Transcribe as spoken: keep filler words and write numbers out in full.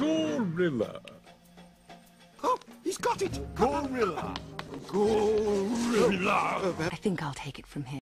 Gorilla. Oh, he's got it! Gorilla. Gorilla. I think I'll take it from here.